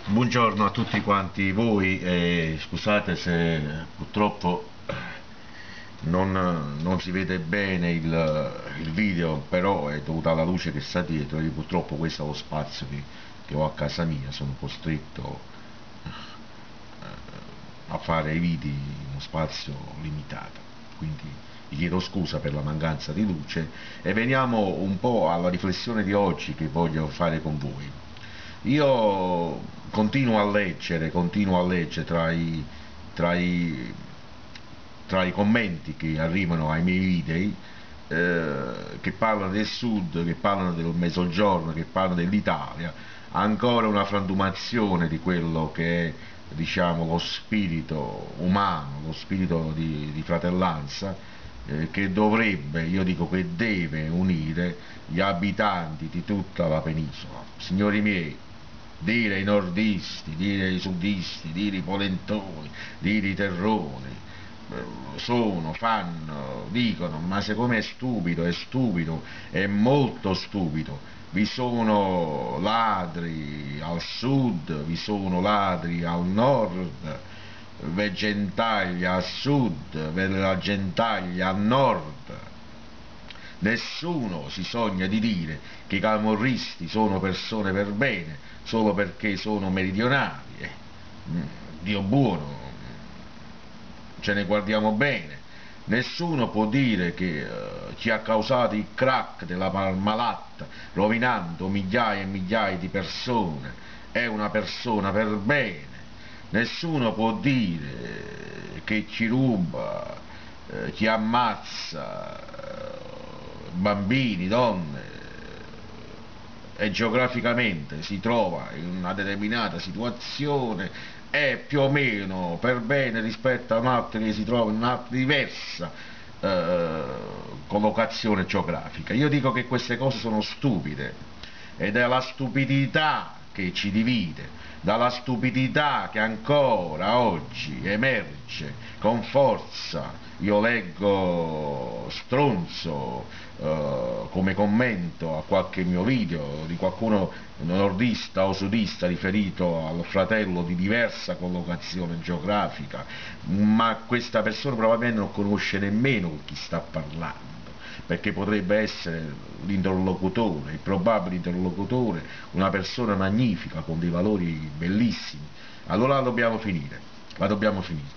Buongiorno a tutti quanti voi, scusate se purtroppo non si vede bene il video, però è dovuta alla luce che sta dietro. Io purtroppo questo è lo spazio che ho a casa mia, sono costretto a fare i video in uno spazio limitato, quindi vi chiedo scusa per la mancanza di luce e veniamo un po' alla riflessione di oggi che voglio fare con voi. Io continuo a leggere tra i, tra i commenti che arrivano ai miei video, che parlano del sud, che parlano del mezzogiorno, che parlano dell'Italia, ancora una frantumazione di quello che è, diciamo, lo spirito umano, lo spirito di fratellanza, che dovrebbe, io dico che deve unire gli abitanti di tutta la penisola. Signori miei, dire ai nordisti, dire ai sudisti, dire ai polentoni, dire ai terroni, dicono, ma secondo me è stupido, è molto stupido. Vi sono ladri al sud, vi sono ladri al nord, ve gentaglia a sud, ve la gentaglia a nord. Nessuno si sogna di dire che i camorristi sono persone per bene solo perché sono meridionali. Dio buono, ce ne guardiamo bene. Nessuno può dire che ci ha causato il crack della Parmalat, rovinando migliaia e migliaia di persone, è una persona per bene. Nessuno può dire che ci ruba, ci ammazza bambini, donne, e geograficamente si trova in una determinata situazione, è più o meno per bene rispetto a un'altra che si trova in un'altra diversa collocazione geografica. Io dico che queste cose sono stupide ed è la stupidità che ci divide, dalla stupidità che ancora oggi emerge con forza. Io leggo stronzo come commento a qualche mio video di qualcuno nordista o sudista riferito al fratello di diversa collocazione geografica, ma questa persona probabilmente non conosce nemmeno chi sta parlando, perché potrebbe essere l'interlocutore, il probabile interlocutore, una persona magnifica con dei valori bellissimi. Allora la dobbiamo finire.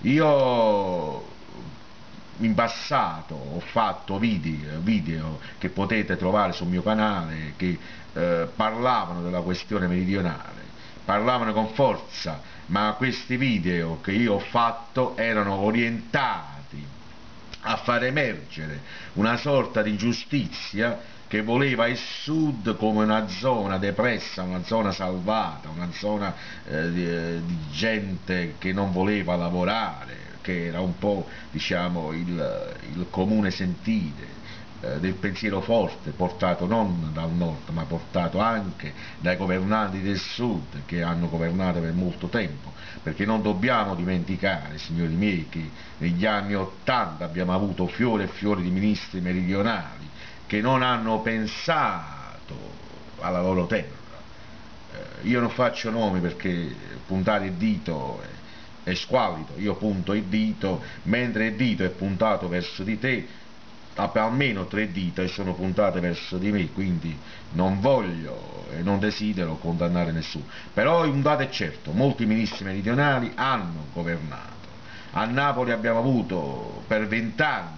Io in passato ho fatto video che potete trovare sul mio canale che parlavano della questione meridionale, parlavano con forza, ma questi video che io ho fatto erano orientati a far emergere una sorta di giustizia che voleva il sud come una zona depressa, una zona salvata, una zona di gente che non voleva lavorare, che era un po', diciamo, il comune sentire del pensiero forte, portato non dal nord ma portato anche dai governanti del sud che hanno governato per molto tempo, perché non dobbiamo dimenticare, signori miei, che negli anni '80 abbiamo avuto fiori e fiori di ministri meridionali che non hanno pensato alla loro terra. Io non faccio nomi perché puntare il dito è squallido, io punto il dito, mentre il dito è puntato verso di te, almeno tre dita e sono puntate verso di me, quindi non voglio e non desidero condannare nessuno. Però un dato è certo, molti ministri meridionali hanno governato. A Napoli abbiamo avuto per 20 anni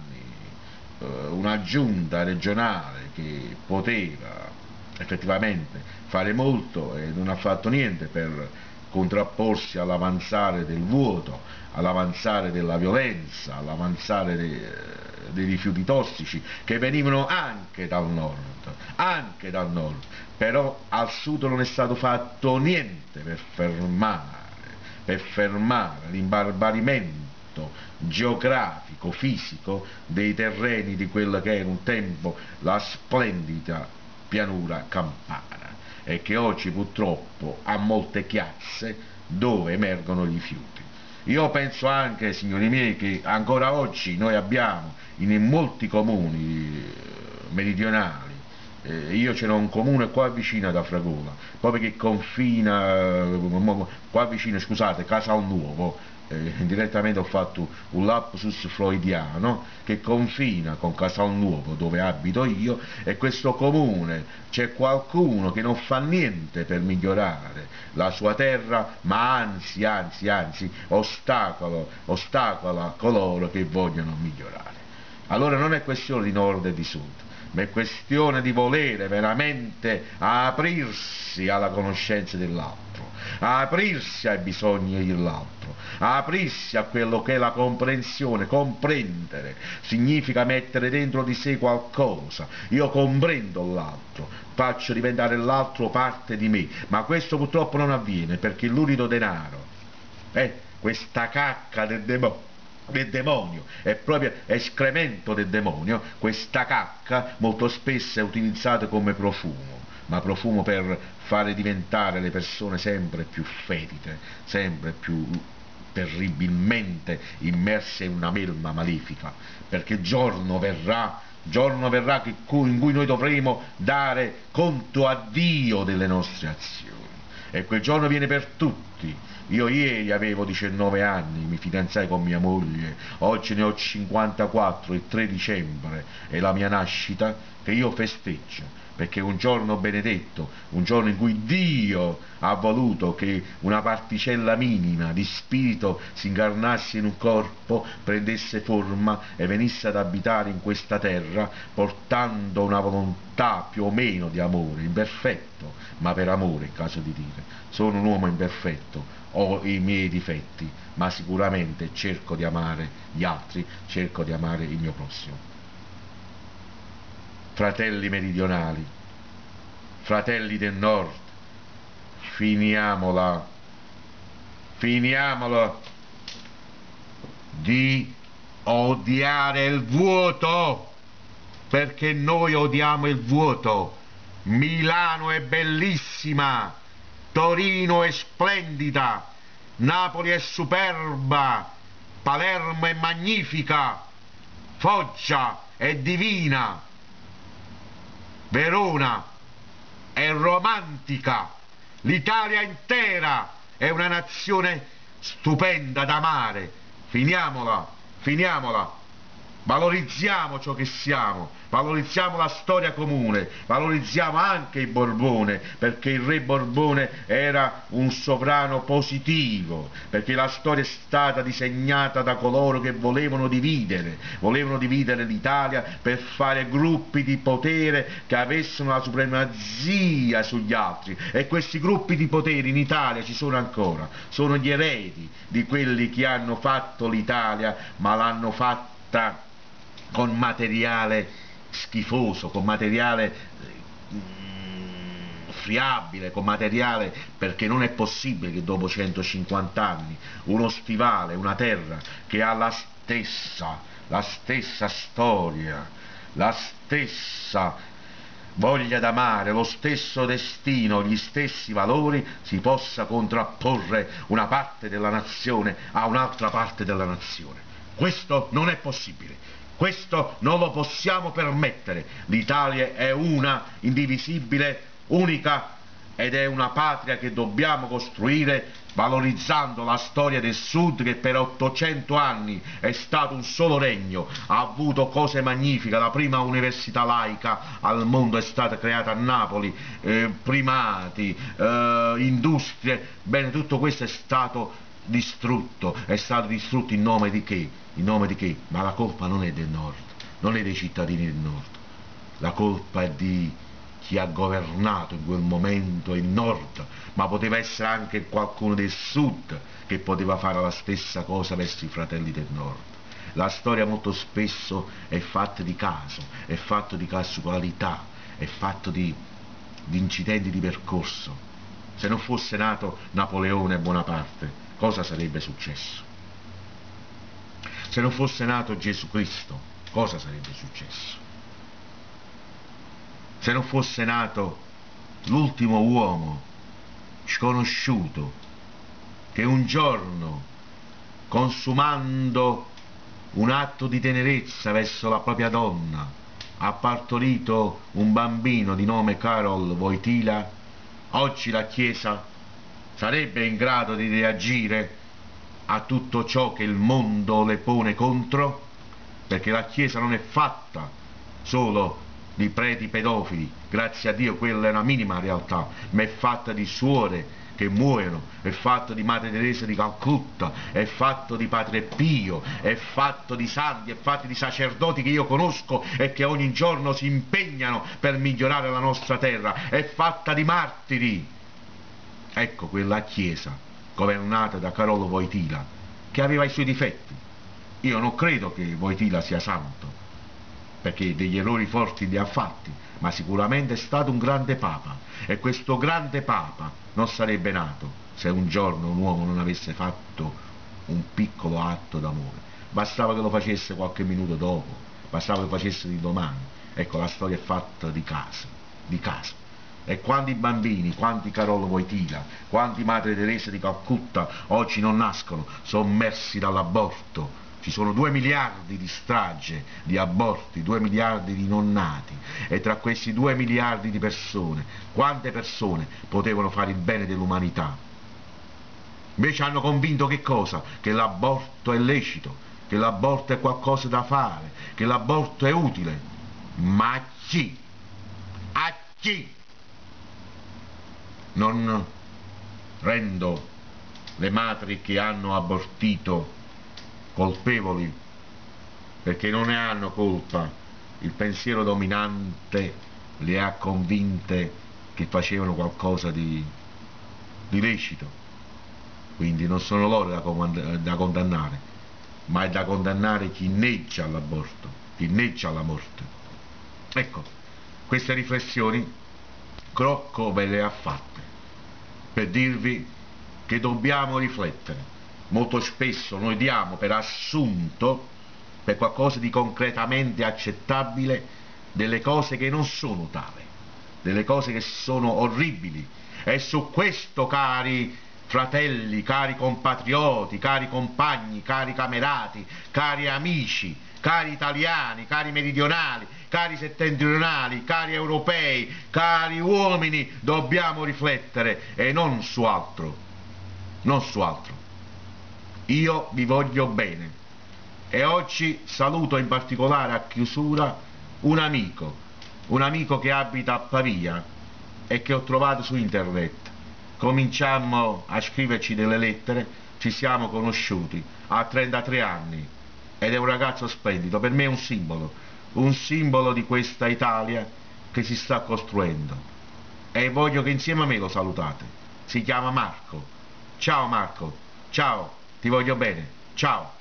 una giunta regionale che poteva effettivamente fare molto e non ha fatto niente per contrapporsi all'avanzare del vuoto, all'avanzare della violenza, all'avanzare dei rifiuti tossici che venivano anche dal nord, però al sud non è stato fatto niente per fermare l'imbarbarimento geografico, fisico dei terreni di quella che era un tempo la splendida pianura campana e che oggi purtroppo ha molte chiazze dove emergono i rifiuti. Io penso anche, signori miei, che ancora oggi noi abbiamo in molti comuni meridionali io ce n'ho un comune qua vicino ad Afragola, proprio che confina, qua vicino, scusate, Casalnuovo, direttamente ho fatto un lapsus freudiano, che confina con Casalnuovo dove abito io, e questo comune c'è qualcuno che non fa niente per migliorare la sua terra, ma anzi ostacola coloro che vogliono migliorare. Allora non è questione di nord e di sud, ma è questione di volere veramente aprirsi alla conoscenza dell'altro, aprirsi ai bisogni dell'altro, aprirsi a quello che è la comprensione. Comprendere significa mettere dentro di sé qualcosa. Io comprendo l'altro, faccio diventare l'altro parte di me, ma questo purtroppo non avviene perché l'unico denaro è questa cacca del demonio, è proprio escremento del demonio. Questa cacca molto spesso è utilizzata come profumo, ma profumo per fare diventare le persone sempre più fetide, sempre più terribilmente immerse in una melma malefica, perché giorno verrà in cui noi dovremo dare conto a Dio delle nostre azioni, e quel giorno viene per tutti. Io ieri avevo 19 anni, mi fidanzai con mia moglie, oggi ne ho 54, il 3 dicembre è la mia nascita, che io festeggio, perché è un giorno benedetto, un giorno in cui Dio ha voluto che una particella minima di spirito si incarnasse in un corpo, prendesse forma e venisse ad abitare in questa terra, portando una volontà più o meno di amore, imperfetto, ma per amore, in caso di dire. Sono un uomo imperfetto, ho i miei difetti, ma sicuramente cerco di amare gli altri, cerco di amare il mio prossimo. Fratelli meridionali, fratelli del nord, finiamola di odiare il vuoto, perché noi odiamo il vuoto. Milano è bellissima, Torino è splendida, Napoli è superba, Palermo è magnifica, Foggia è divina, Verona è romantica, l'Italia intera è una nazione stupenda da amare. Finiamola, valorizziamo ciò che siamo, valorizziamo la storia comune, valorizziamo anche il Borbone, perché il re Borbone era un sovrano positivo, perché la storia è stata disegnata da coloro che volevano dividere l'Italia per fare gruppi di potere che avessero la supremazia sugli altri, e questi gruppi di potere in Italia ci sono ancora, sono gli eredi di quelli che hanno fatto l'Italia, ma l'hanno fatta con materiale schifoso, con materiale friabile, con materiale, perché non è possibile che dopo 150 anni uno stivale, una terra che ha la stessa storia, la stessa voglia d'amare, lo stesso destino, gli stessi valori, si possa contrapporre una parte della nazione a un'altra parte della nazione. Questo non è possibile. Questo non lo possiamo permettere. L'Italia è una, indivisibile, unica, ed è una patria che dobbiamo costruire valorizzando la storia del Sud, che per 800 anni è stato un solo regno, ha avuto cose magnifiche. La prima università laica al mondo è stata creata a Napoli, primati, industrie, bene, tutto questo è stato distrutto in nome di che? In nome di che? Ma la colpa non è del nord, non è dei cittadini del nord, la colpa è di chi ha governato in quel momento il nord, ma poteva essere anche qualcuno del sud che poteva fare la stessa cosa verso i fratelli del nord. La storia molto spesso è fatta di caso, è fatta di casualità, è fatta di incidenti di percorso. Se non fosse nato Napoleone Bonaparte, cosa sarebbe successo? Se non fosse nato Gesù Cristo, cosa sarebbe successo? Se non fosse nato l'ultimo uomo sconosciuto che un giorno, consumando un atto di tenerezza verso la propria donna, ha partorito un bambino di nome Karol Wojtyla, oggi la Chiesa sarebbe in grado di reagire a tutto ciò che il mondo le pone contro? Perché la Chiesa non è fatta solo di preti pedofili, grazie a Dio quella è una minima realtà, ma è fatta di suore che muoiono, è fatto di Madre Teresa di Calcutta, è fatto di Padre Pio, è fatto di santi, è fatto di sacerdoti che io conosco e che ogni giorno si impegnano per migliorare la nostra terra, è fatta di martiri. Ecco quella Chiesa governata da Carolo Wojtyla, che aveva i suoi difetti. Io non credo che Wojtyla sia santo, perché degli errori forti li ha fatti, ma sicuramente è stato un grande Papa, e questo grande Papa non sarebbe nato se un giorno un uomo non avesse fatto un piccolo atto d'amore. Bastava che lo facesse qualche minuto dopo, bastava che lo facesse di domani. Ecco, la storia è fatta di casi, di casi. E quanti bambini, quanti Carolo Wojtyla, quanti Madre Teresa di Calcutta oggi non nascono sommersi dall'aborto. Ci sono 2 miliardi di strage, di aborti, 2 miliardi di non nati, e tra questi 2 miliardi di persone, quante persone potevano fare il bene dell'umanità? Invece hanno convinto che cosa? Che l'aborto è lecito, che l'aborto è qualcosa da fare, che l'aborto è utile. Ma a chi? A chi? Non rendo le madri che hanno abortito colpevoli, perché non ne hanno colpa, il pensiero dominante le ha convinte che facevano qualcosa di lecito, quindi non sono loro da condannare, ma è da condannare chi inneggia all'aborto, chi inneggia alla morte. Ecco, queste riflessioni Crocco ve le ha fatte per dirvi che dobbiamo riflettere. Molto spesso noi diamo per assunto, per qualcosa di concretamente accettabile, delle cose che non sono tali, delle cose che sono orribili. E su questo, cari fratelli, cari compatrioti, cari compagni, cari camerati, cari amici, cari italiani, cari meridionali, cari settentrionali, cari europei, cari uomini, dobbiamo riflettere, e non su altro, non su altro. Io vi voglio bene, e oggi saluto in particolare a chiusura un amico che abita a Pavia e che ho trovato su internet. Cominciammo a scriverci delle lettere, ci siamo conosciuti, ha 33 anni ed è un ragazzo splendido, per me è un simbolo di questa Italia che si sta costruendo, e voglio che insieme a me lo salutate. Si chiama Marco. Ciao Marco, ciao, ti voglio bene, ciao.